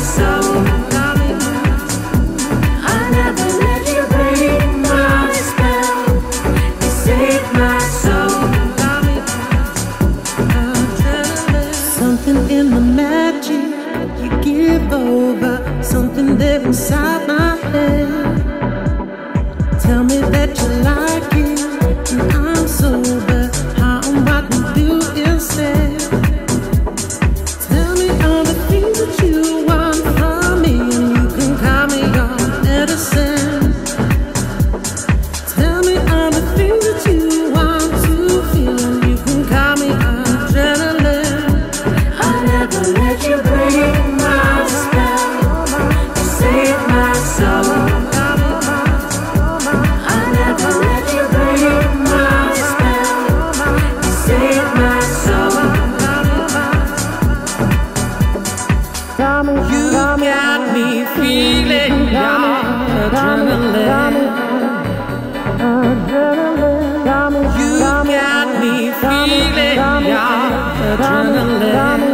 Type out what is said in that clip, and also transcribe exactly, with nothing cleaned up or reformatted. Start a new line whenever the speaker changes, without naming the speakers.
soul. I never let you break my spell. You saved my soul.
Something in the magic you give over, something there inside my head. Tell me that you like it, and I'm sober. How am I to do instead? Tell me all the things that you want from me, and you can call me your medicine. Tell me all the things that you want to feel, and you can call me adrenaline.
I never let you break my spell. You saved my soul. I never let you break my spell. You saved my soul.
You got me feeling your adrenaline. You got me feeling your adrenaline.